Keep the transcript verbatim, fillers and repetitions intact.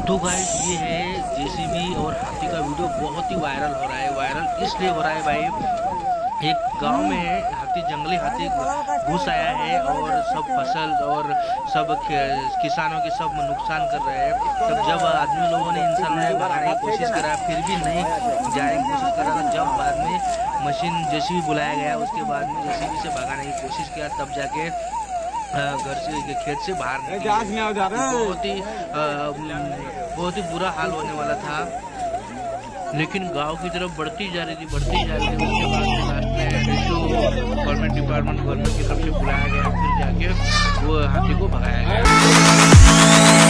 तो गाइस ये है जेसीबी और हाथी का वीडियो बहुत ही वायरल हो रहा है। वायरल इसलिए हो रहा है भाई, एक गांव में हाथी जंगली हाथी घुस आया है और सब फसल और सब किसानों की सब नुकसान कर रहे हैं। तब जब आदमी लोगों ने इंसानों ने भगाने की कोशिश करा फिर भी नहीं जाने की कोशिश करा, तो जब बाद में मशीन जेसीबी बुलाया गया उसके बाद में जेसीबी से भगाने की कोशिश किया, तब जाके घर से खेत से बाहर बहुत ही बहुत ही बुरा हाल होने वाला था। लेकिन गांव की तरफ बढ़ती जा रही थी बढ़ती जा रही थी उसके बाद में लास्ट में जो गवर्नमेंट डिपार्टमेंट गवर्नमेंट की तरफ से बुलाया गया, फिर जाके वो हाथी को भगाया गया।